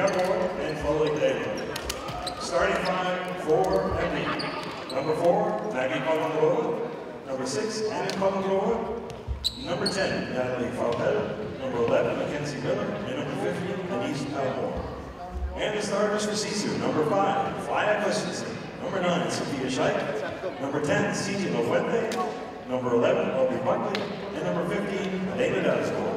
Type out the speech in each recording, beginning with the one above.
Moore and Foley Taylor. Starting five for Maggie. Number 4, Maggie Colangloa. Number 6, Anna Colangloa. Number 10, Natalie Faubel. Number 11, Mackenzie Miller. And number 15, Denise Palmore. And the starters for Sisu. Number 5, Flya Christensen. Number 9, Sophia Scheich. Number 10, Ciji Lafuente. Number 11, Aubrey Buckley. And number 15, Elena Dasgore.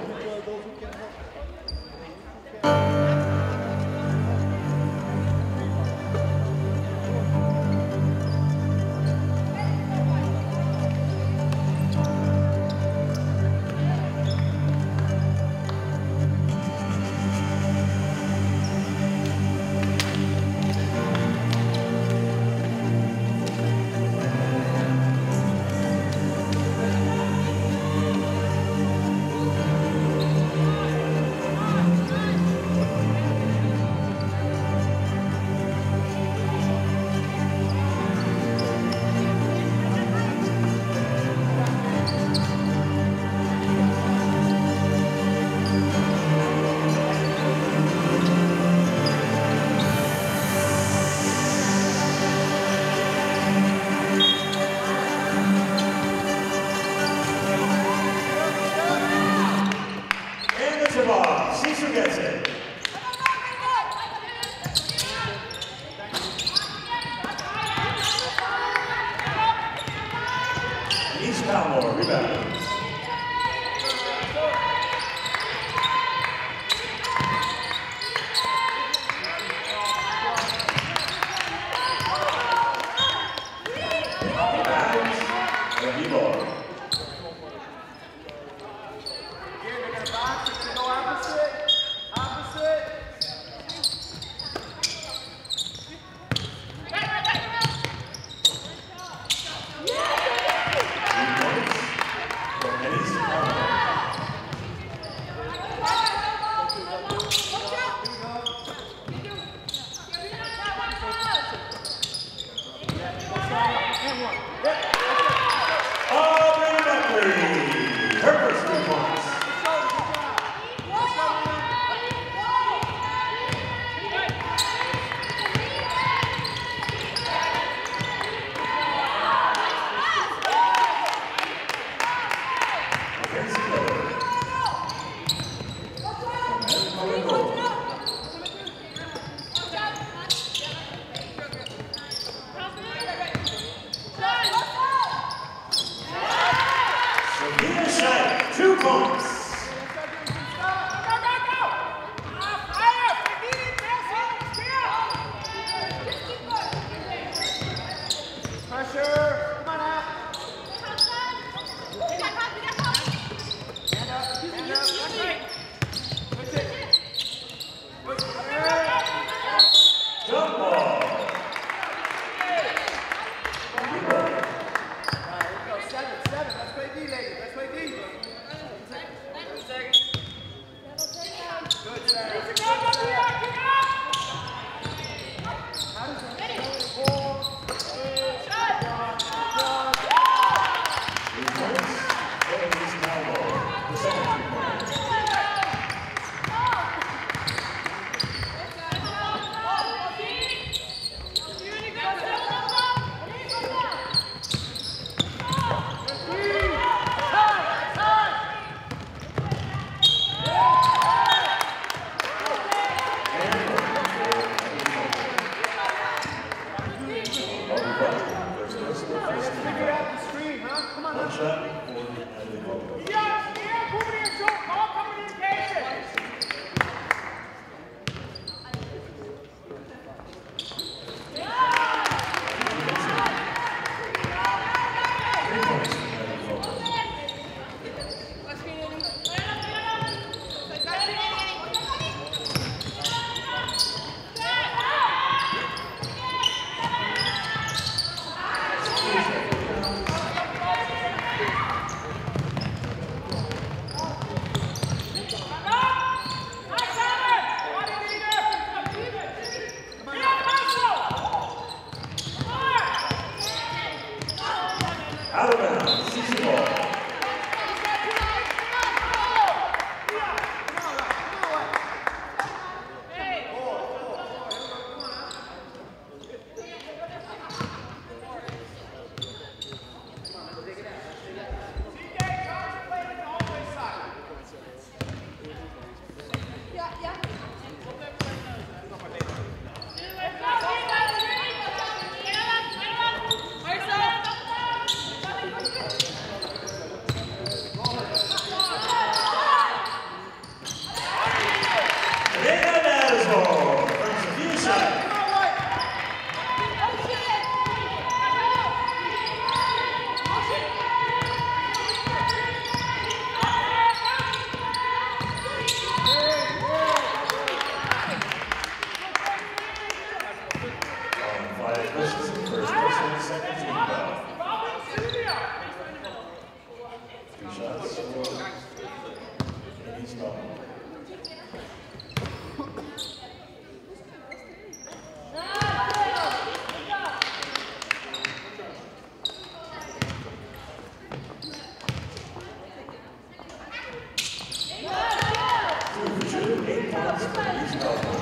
points for each Cowboy.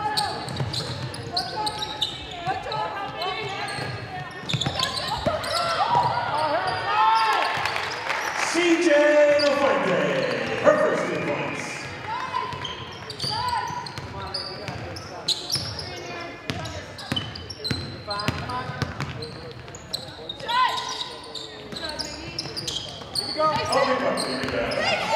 CJ Lafuente, her first 2 points. Obi Buckley rebound.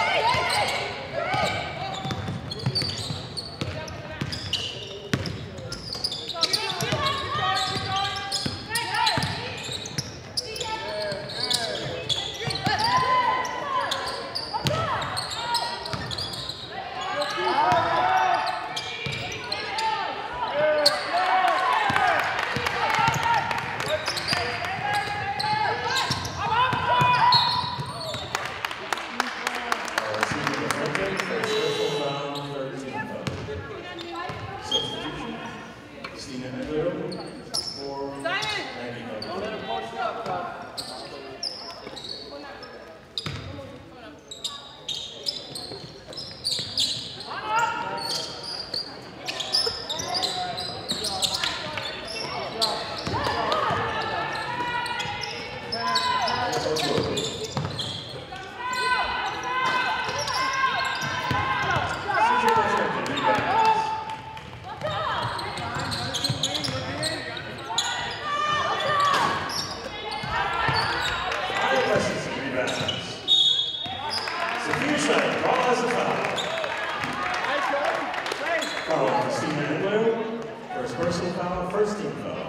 First personal foul, first team foul.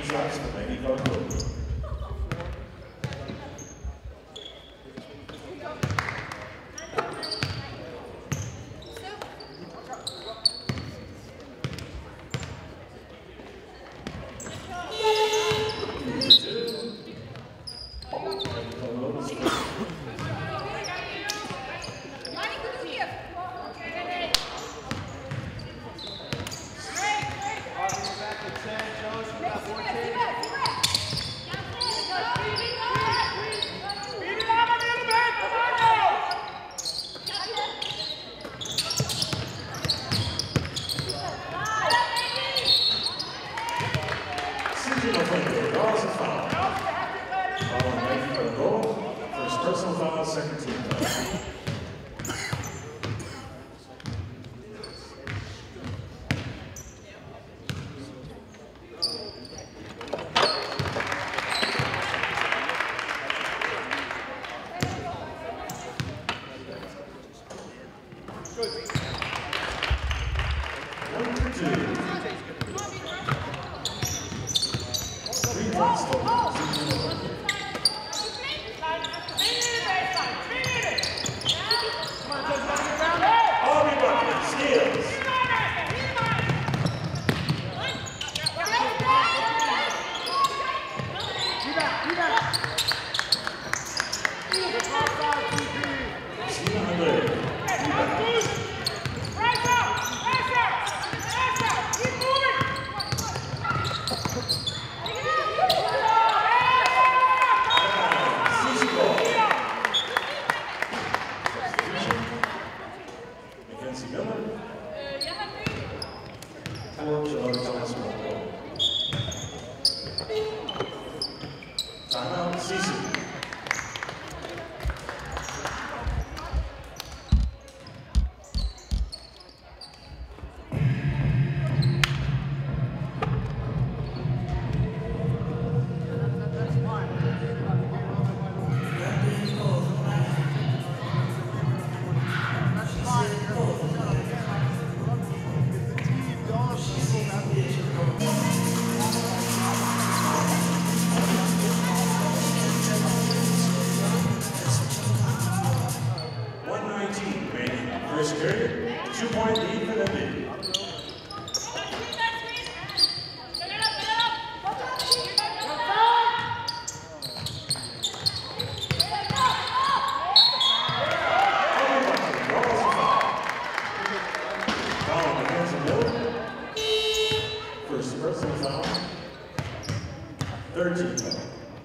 shots for Maggie Colangloa. Second team foul. First period, 2-point lead for the lead. First personal foul, 13 foul.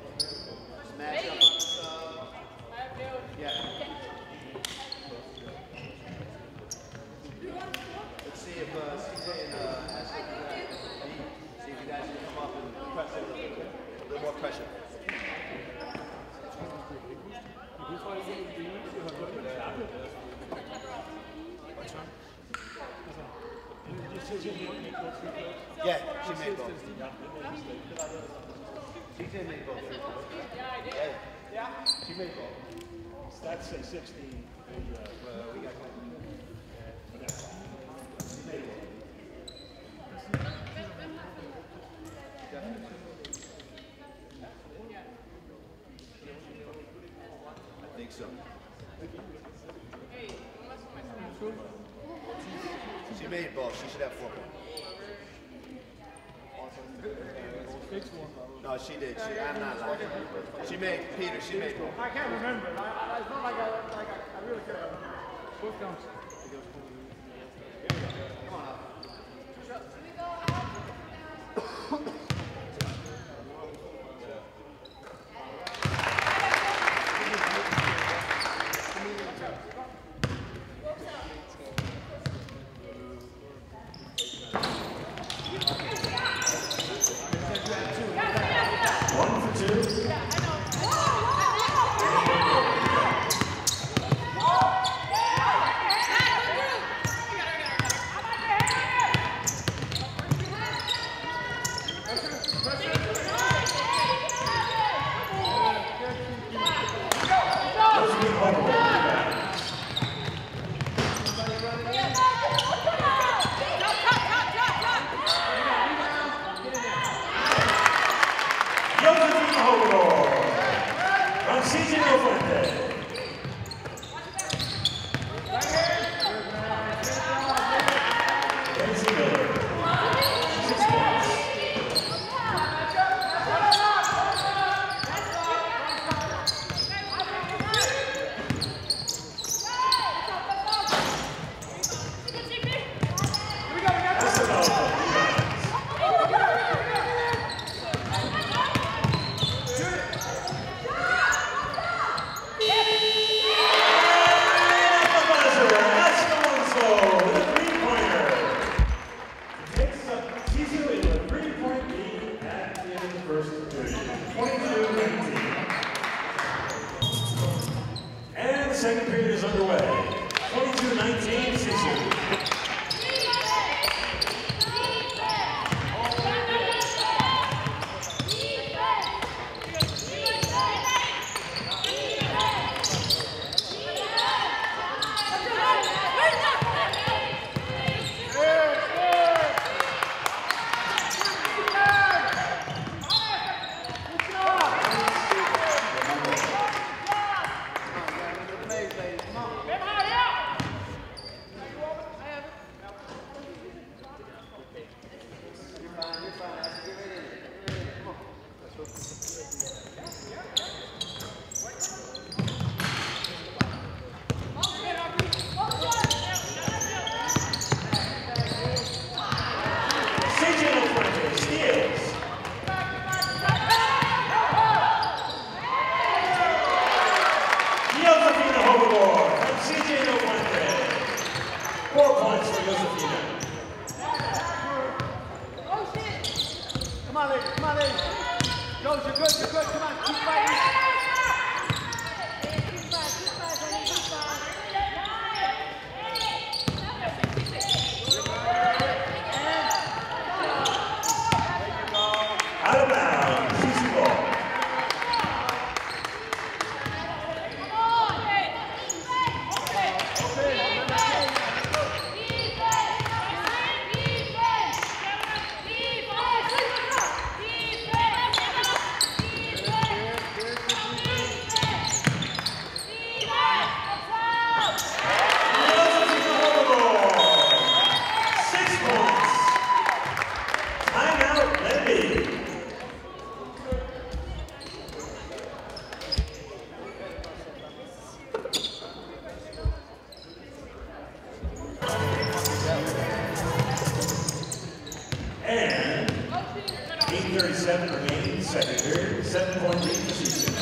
Yeah, she made both. She did make both. Yeah, she made both. Stats say 16. We got she made both. I think so. She made both. She should have 4 points. No, she did. I'm not lying. She made Peter. She made both. I can't remember. It's not like I really care. Both counts. Come on up. second period is underway. 22-19, CSU. And 8:37 remaining, second period, 7-point lead for CSU.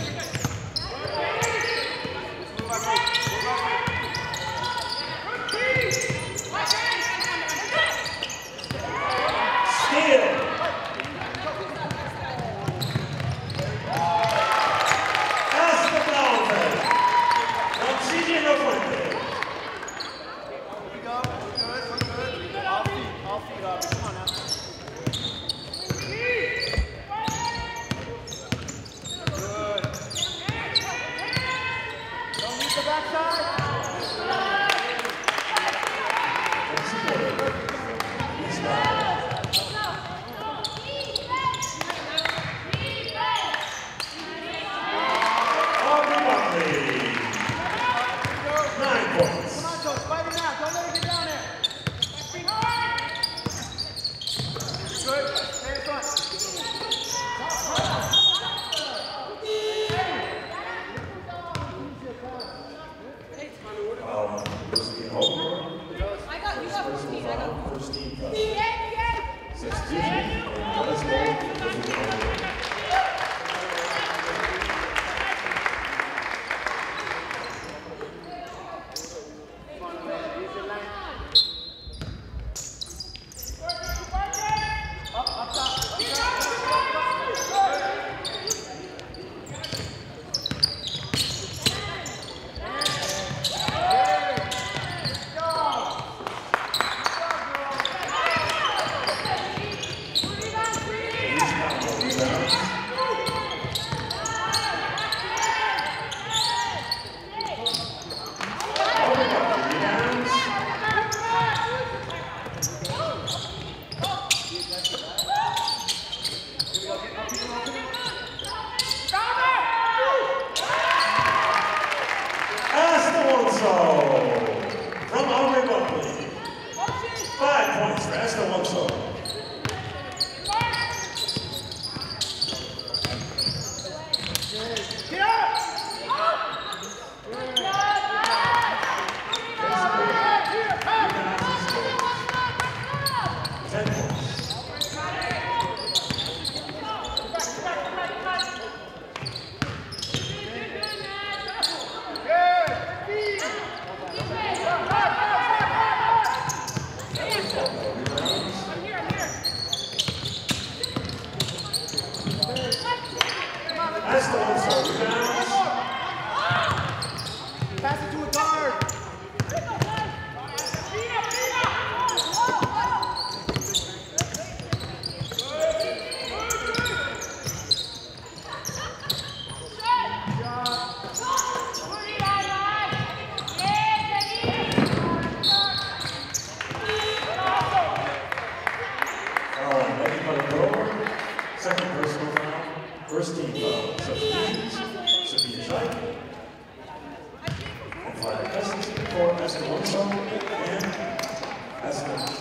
From Aubrey Buckley. 5 points for Esther Alonso. First team foul. Substitutions, Sophia Scheich, and Flyer Cousins for Esther Winslow and Esther.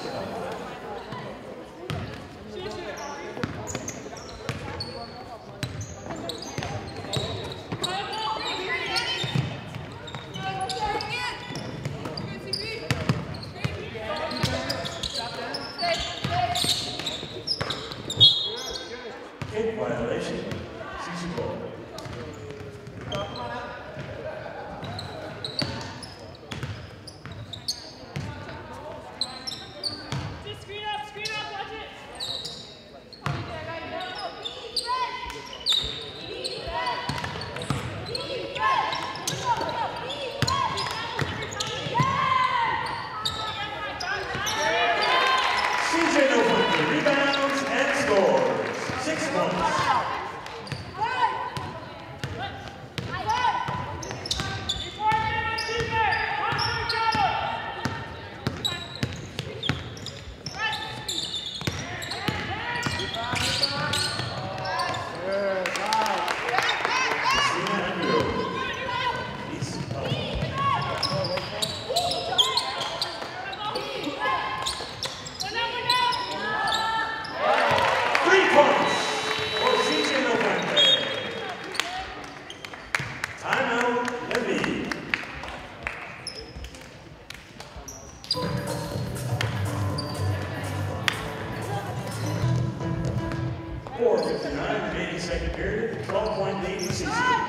Kick violation, CC ball. Just screen up, watch it. CJ Noble rebounds and scores. 6 points. Timeout, Levy. 4:59 remaining second period. 12-point lead for CC.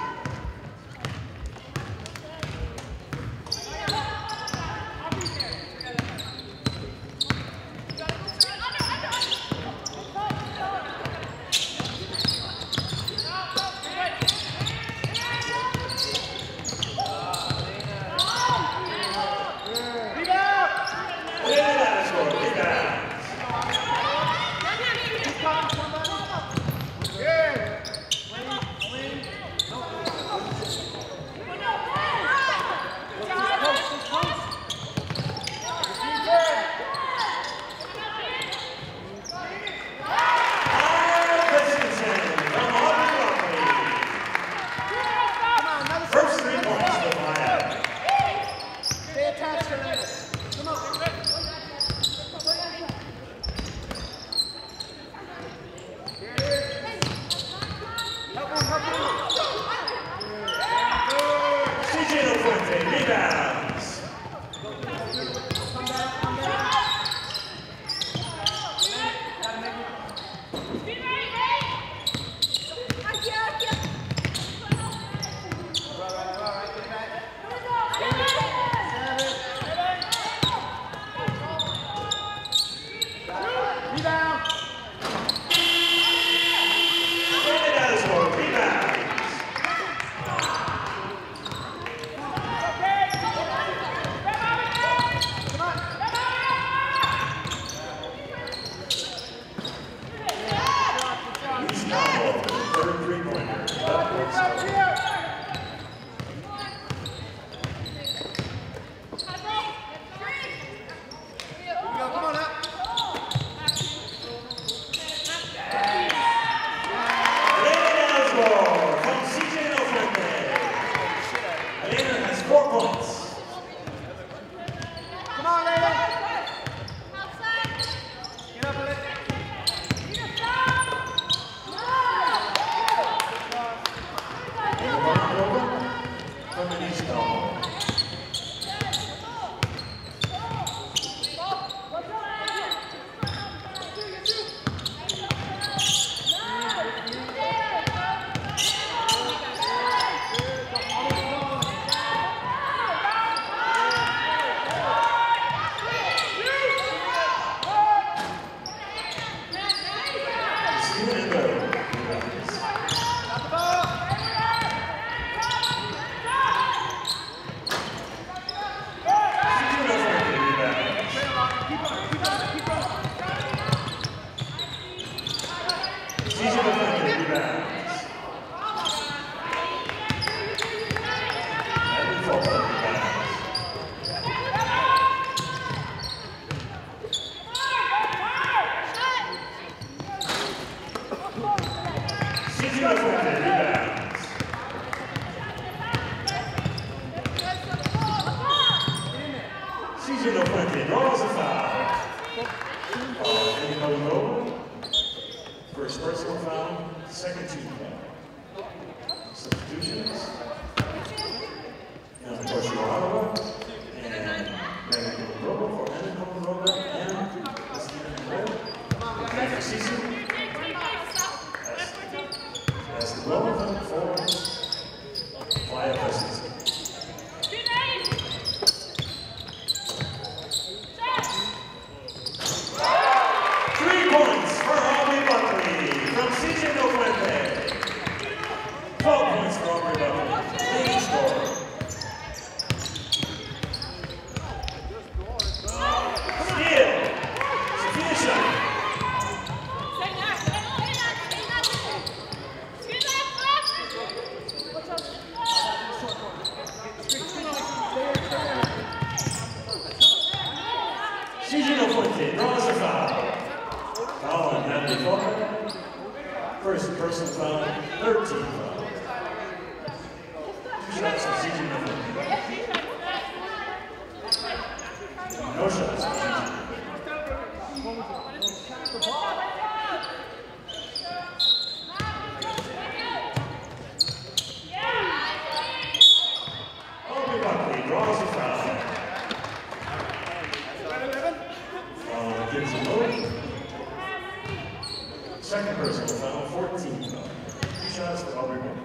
Colangova. First personal foul, second team foul. Substitutions. Now, of course, Ottawa and Maggie Colangova for Anna Colangova and Christina Moore. Patrick Season. As the Wilmington for Flyer Presence. 3 points for Aubrey Buckley from CJ Nofuente. 12 points for Aubrey Buckley. Leading scorer. Steal. Sophia Shine. CJ Nofuente draws a foul. Foul on Natalie Faulkner. First person foul, 13 foul. 2 shots for CJ Nofuente. No shots for CJ. Aubrey Buckley draws a foul. Gives a vote. Second personal foul, 14 foul. 2 shots for Aubrey Buckley.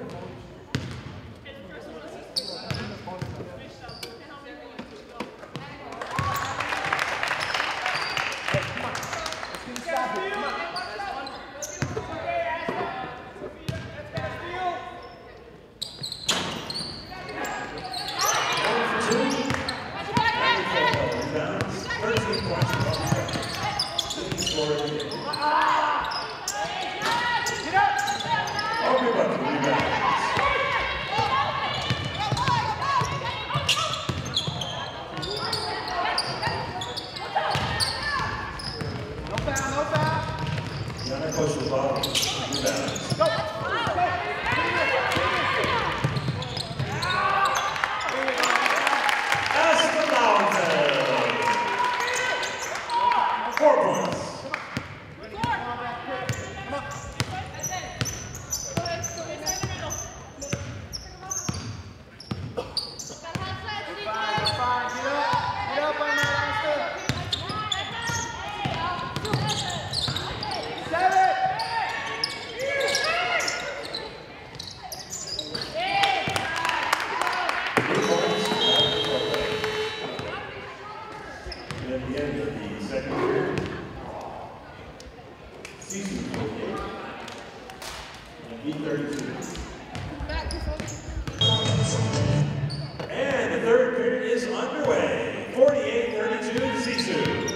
And the third period is underway. 48-32 Sisu.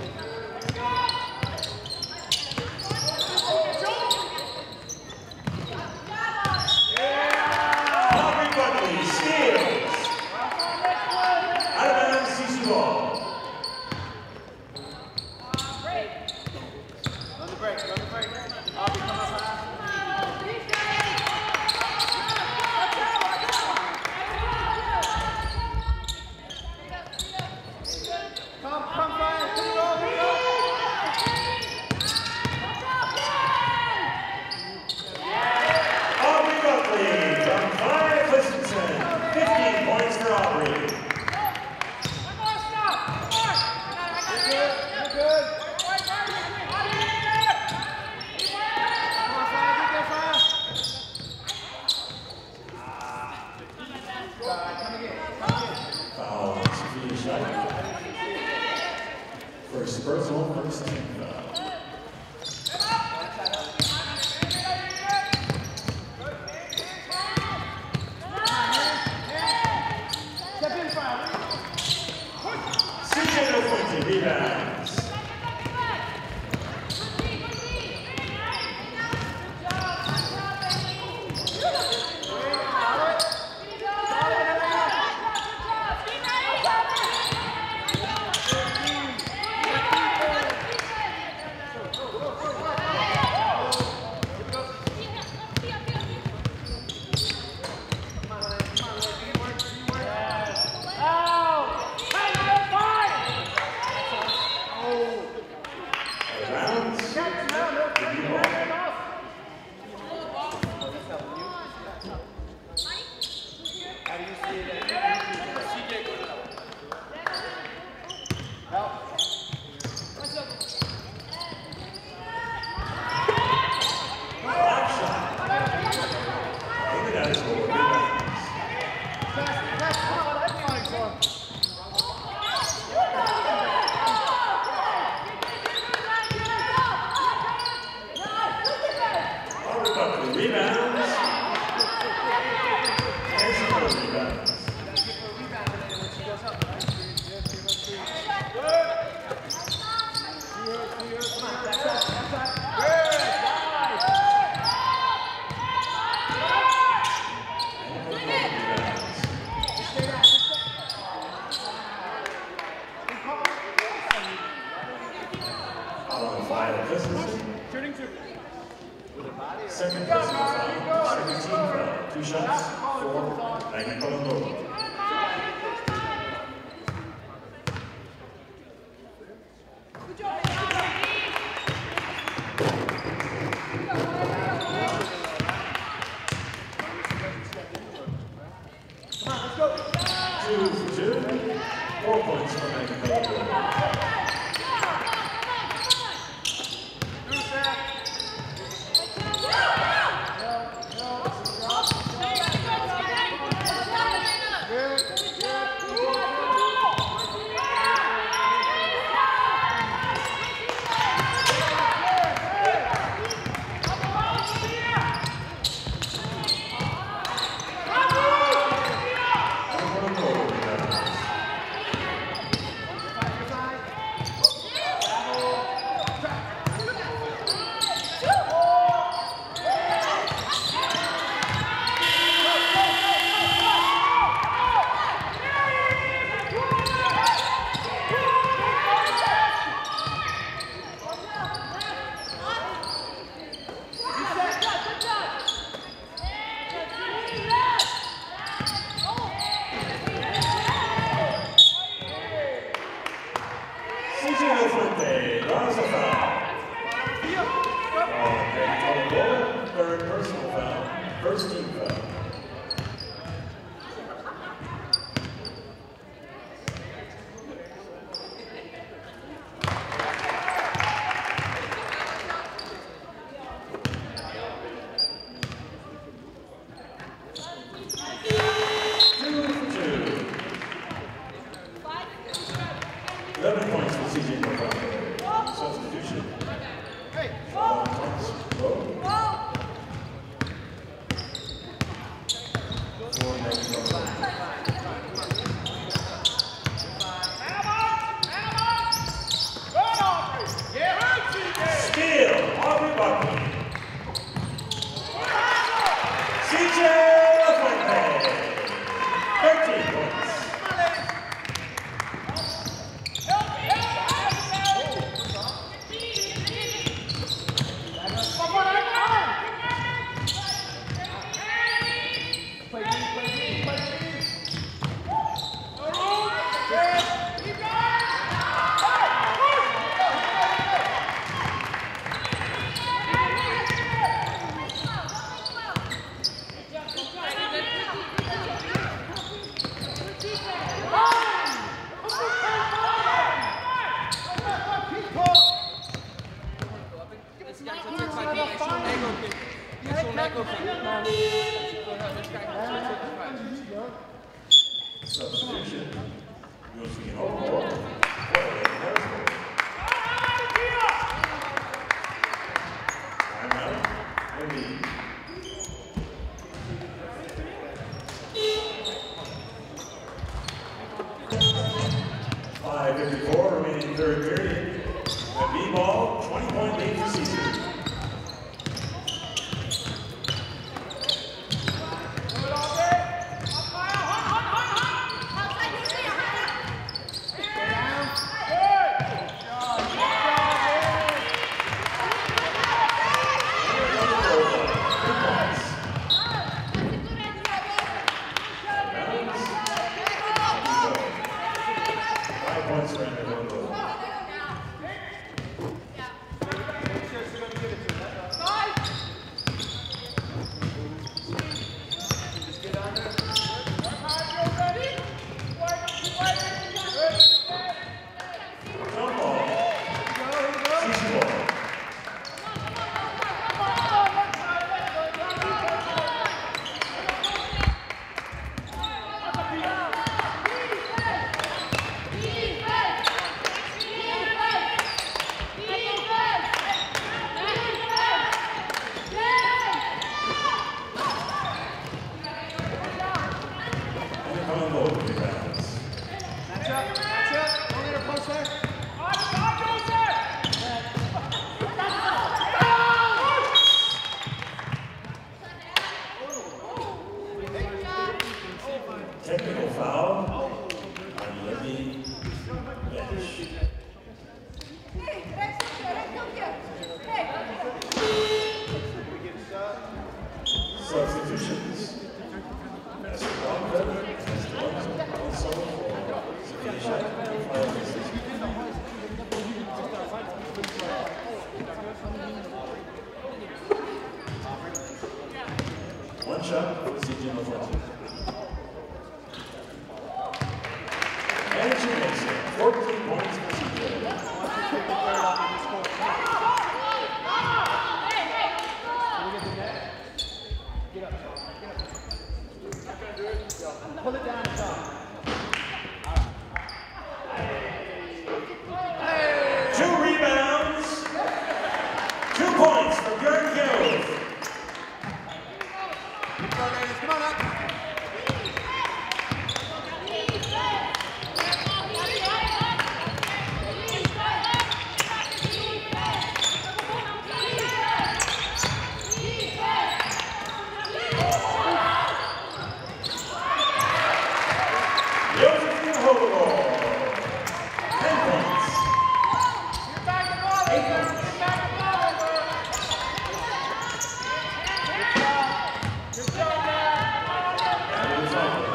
Aubrey Buckley steals. Out of bounds, Sisu ball. Run the break. Aubrey, come up high. Shooting two. Second personal foul, second team foul. 2 shots for Maggie Colangova. Two for two. 4 points for Maggie Colangova. Third personal foul, first team foul. Substitution. Josephine Overall. Timeout. Embiid. .54 remaining third period. Embiid ball, 20-point lead for Caesars. shot for CJ LaFuente. And she makes it. 14 points for CJ. Pull it down, John. 2 rebounds. 2 points for Bjorn Kills. Come on up. Josephine Holgor. 10 points. Get back the ball, get back the ball, Good job, man. And it's over.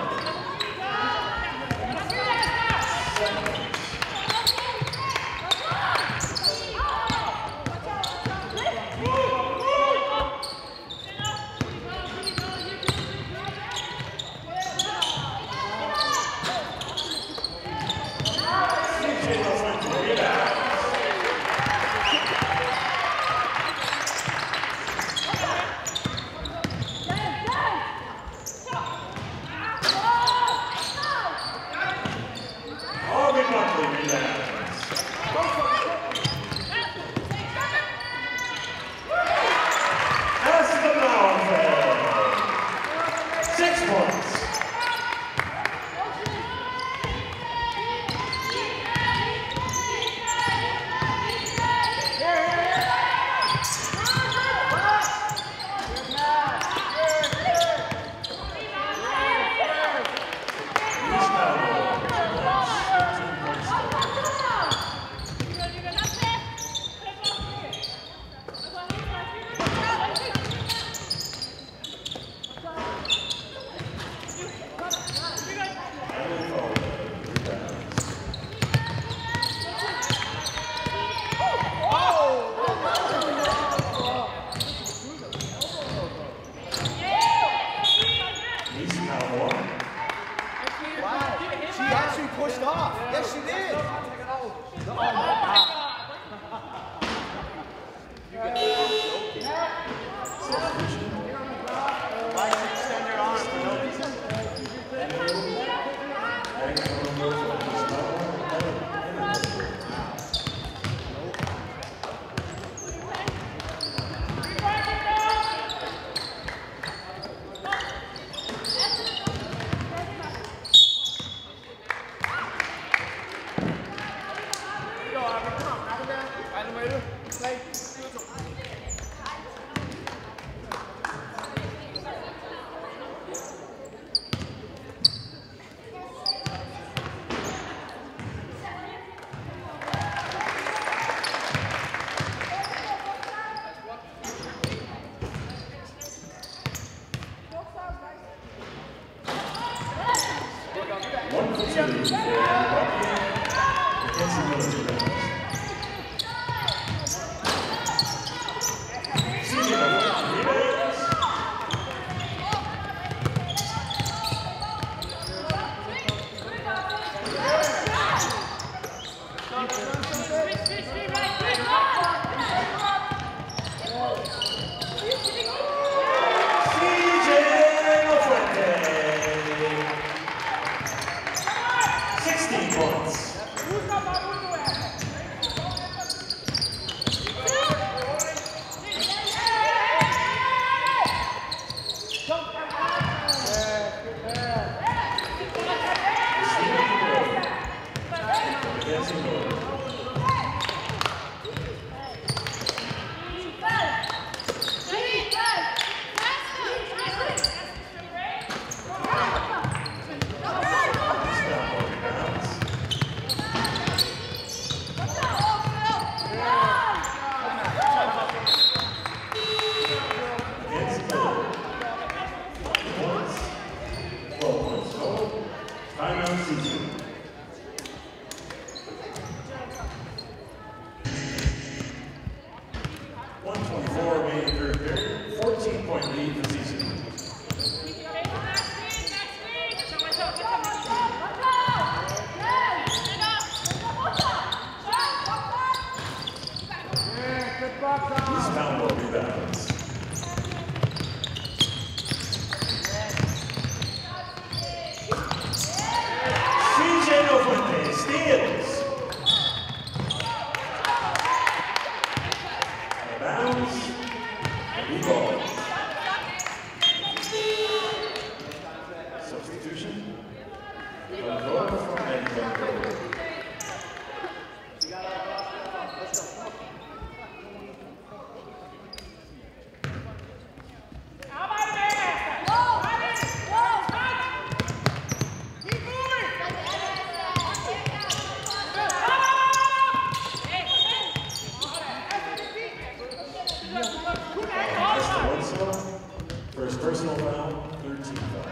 CJ LaFuente rebounds. Aubrey Buckley rebounds. Aspen Lauerfeld. 6 points. East Cowboys. 13 points. Emily Fowler rebounds. East Cowboy. Wow. She actually pushed off. Yes, she did. Oh, my God. Why did you extend your arm for no reason? Go, Abby, come on. Abby, man. Adam, ready? Play. One for 2 for Buckley. Mackenzie Miller rebounds. CJ LaFuente rebounds. CJ LaFuente. 16 points. Mackenzie Miller. East Cowboy rebounds. Mackenzie Miller. 20 points. 12 points total. Timeout CJ. .24 remaining third period. 14-point lead for CJ. East Pownell rebounds. CJ Nofuente steals. Out of bounds. Ball. Substitution. From first personal foul, 13 foul.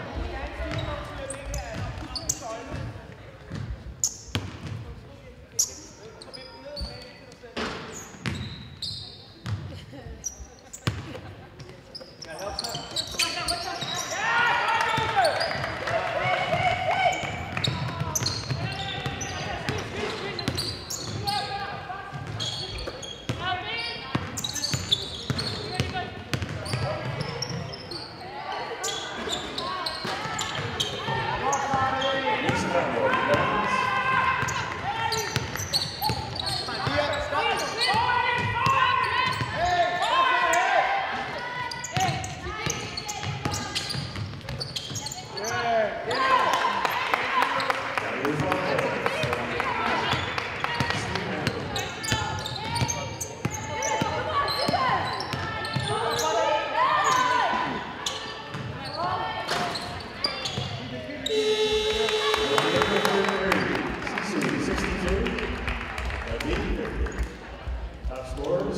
Top scorers.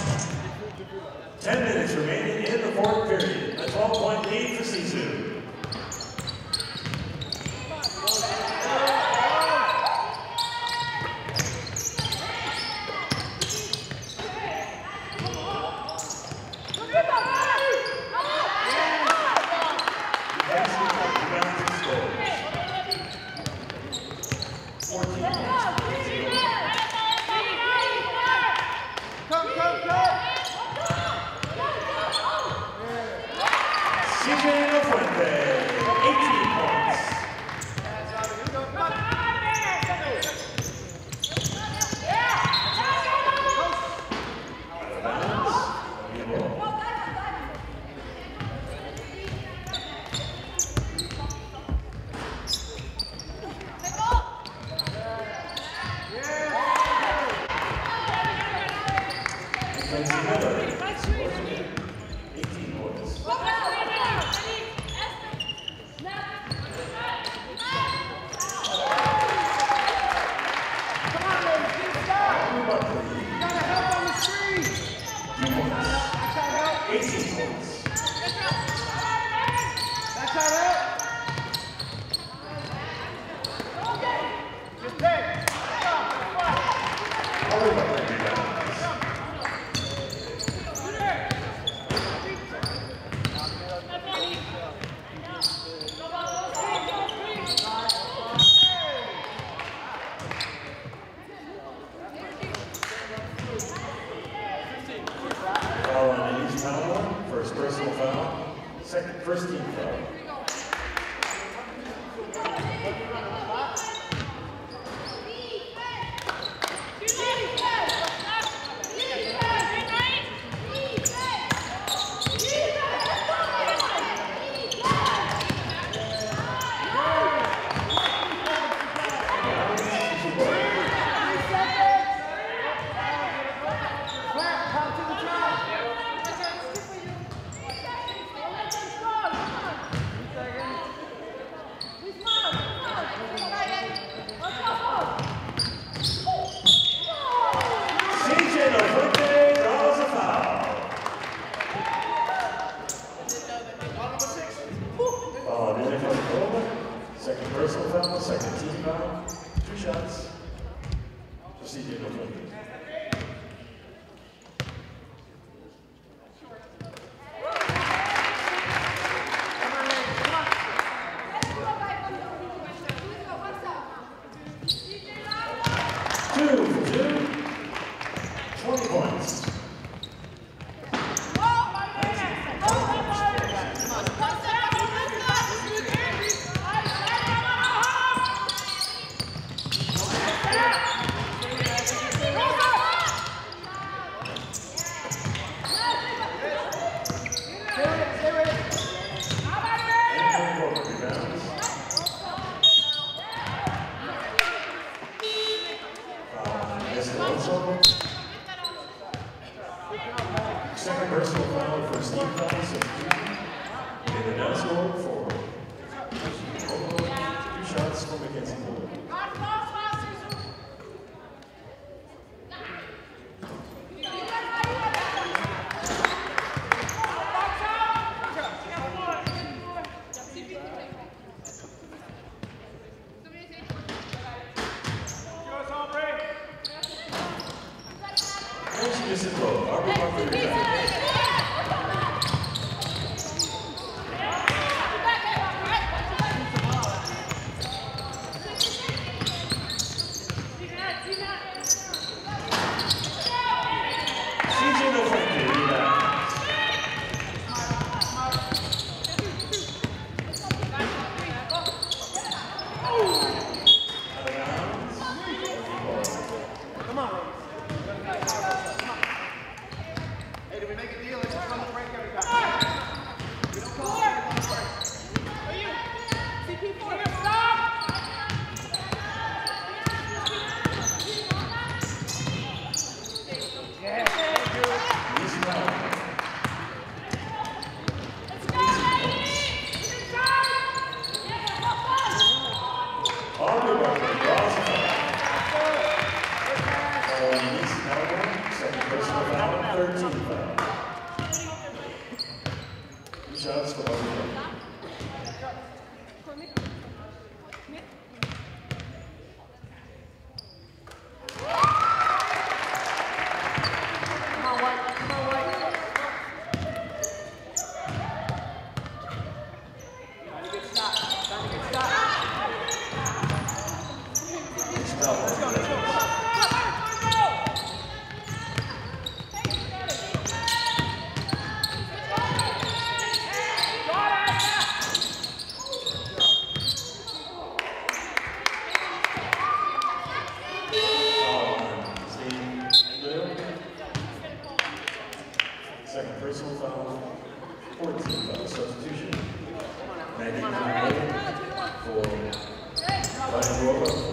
10 minutes remaining in the fourth period. A 12-point lead for Sisu. CJ Nofuente, 18 points. Out of bounds, Defensive Miller, 18 points. Foul on East Pownell, first personal foul, first team foul. Second personal foul for Steve Thomas and the down score for 2 shots for Mackenzie Fuller. Second personal foul, 14th foul substitution. Maggie Conway for Ryan Rolla for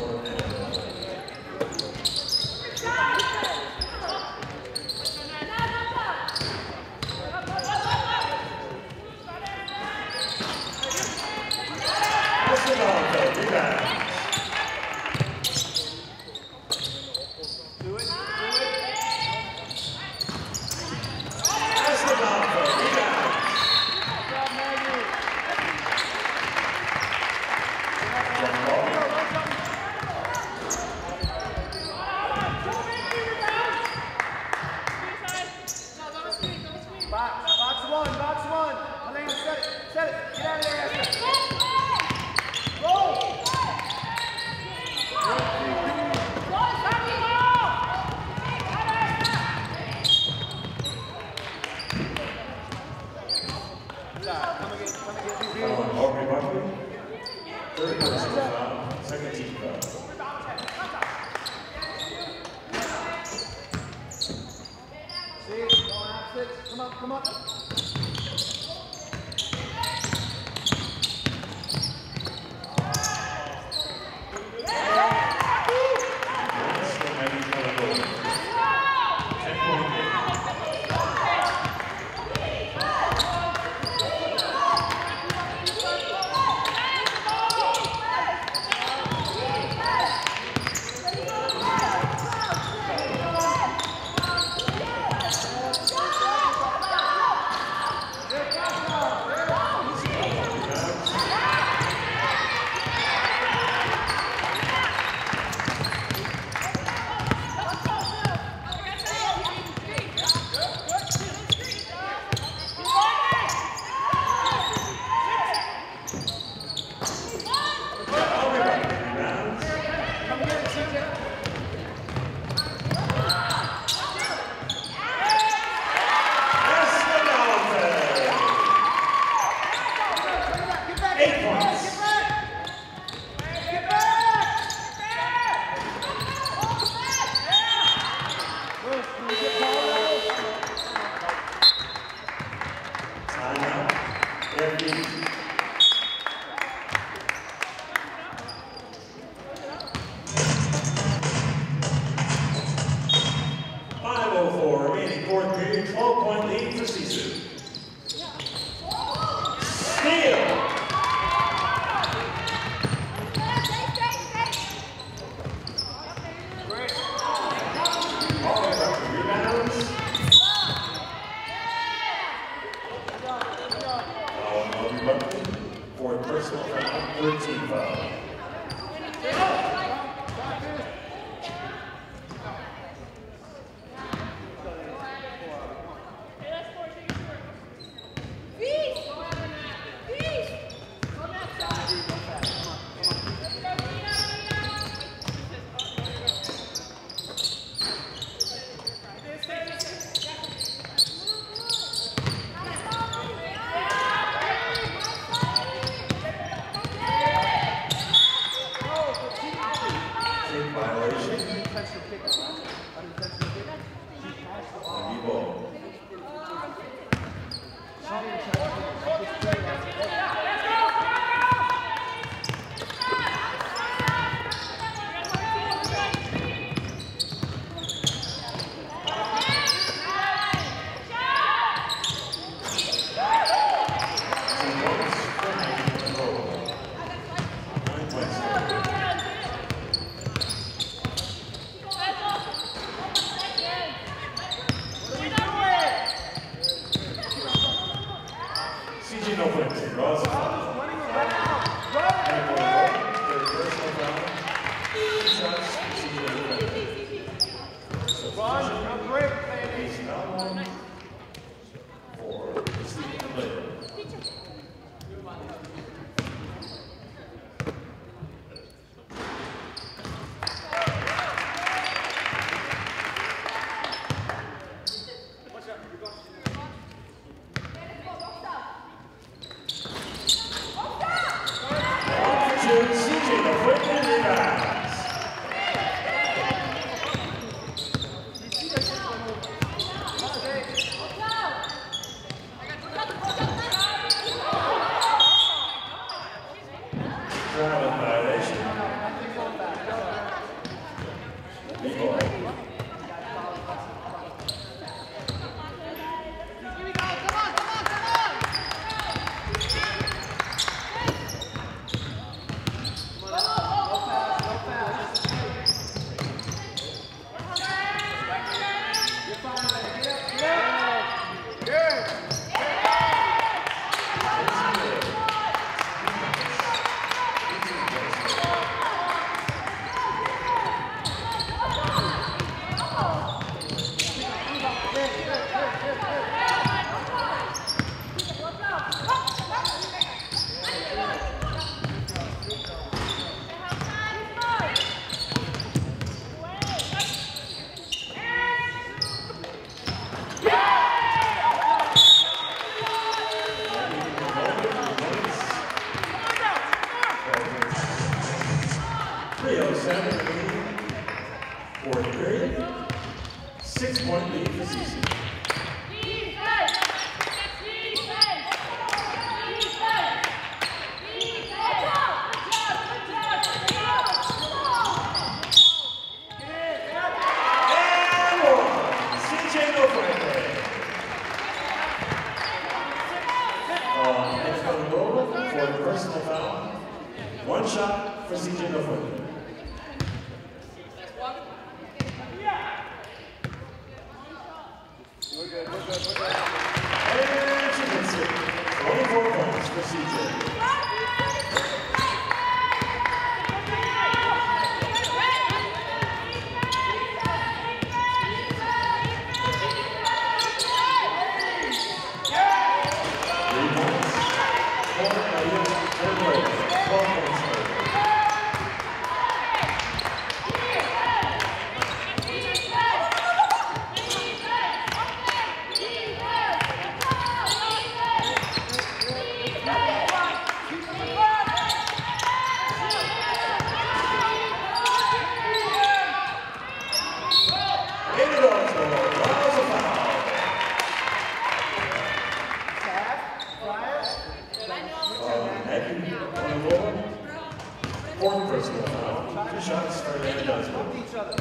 Come on. No Fuente draws the foul. And for third personal foul. 2 shots for CJ No Fuente. He's now on for Stephen Blair. CJ No Fuente rebounds. Travel violation. Ball. Fourth period, 6-point lead for CC. CJ No Fuente. Next on the goal for the personal foul. 1 shot for CJ No Fuente. We're good. And she gets it. 24 points for CJ. Fourth personal foul. 2 shots for Andy Osborne. Each other.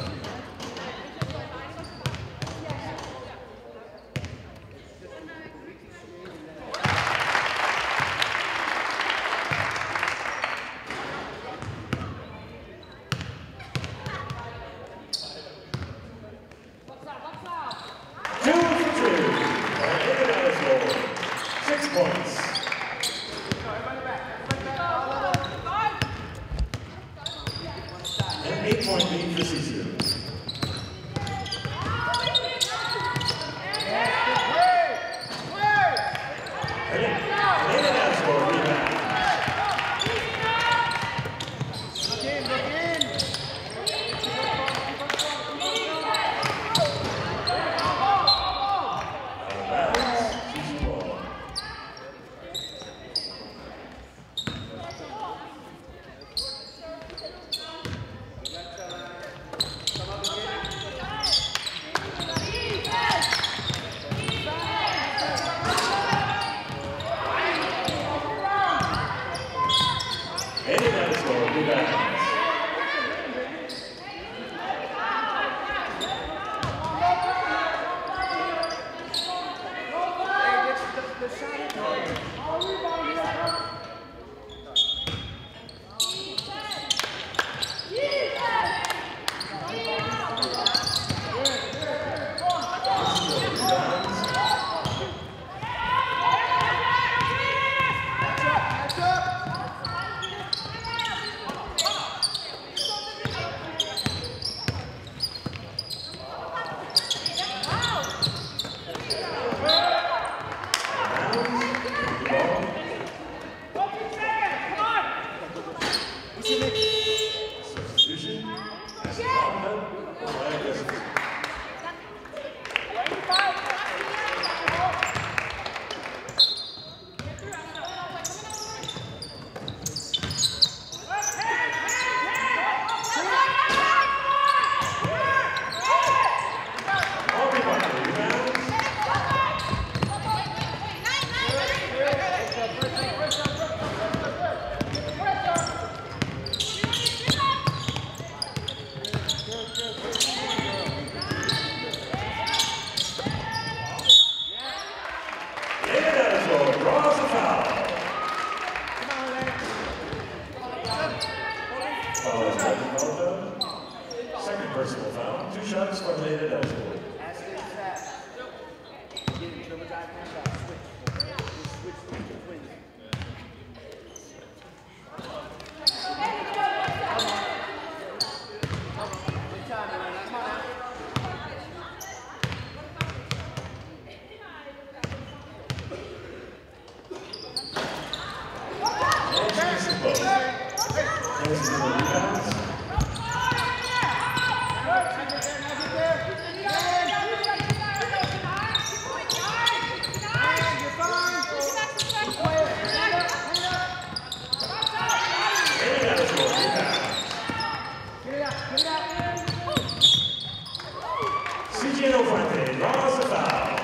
CJ Fuente draws a foul.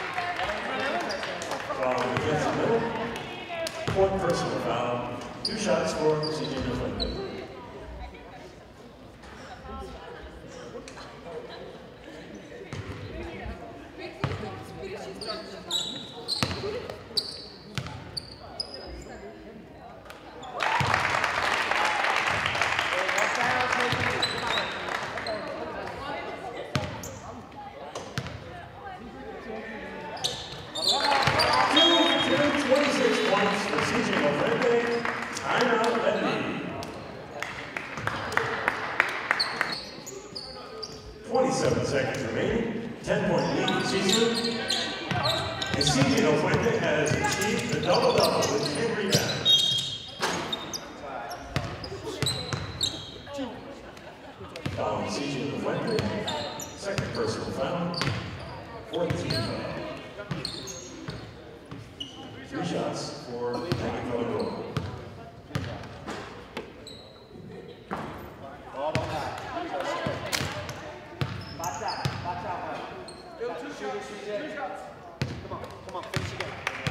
Foul against the middle. Fourth personal foul. 2 shots for CJ Fuente. Timeout Ledney. 27 seconds remaining. 10-point lead for Sisu. And CJ Fuente has achieved the double-double with 10 rebounds. Foul CJ Fuente. Second personal foul. 14 foul. 3 shots for Maggie Colorado. Come on, finish again.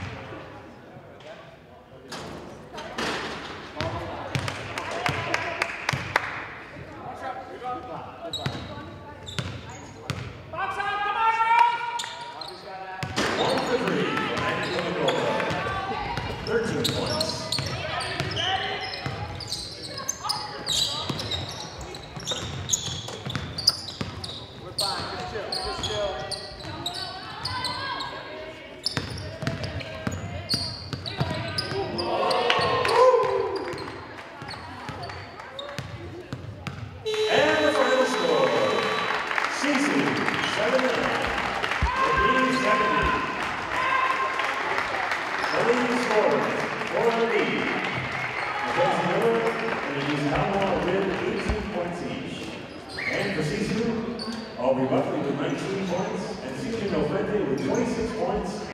Box out, come on, girls! 1 for 3 for Maggie Colorado. 13 points. We're fine, just chill, just chill. And the final score, Sisu 79, Ledney 70. The leading scorers for the lead. Against Miller and use Almar with 18 points each. And for Sisu, Aubrey Buckley with 19 points and CJ Fuente with 26 points.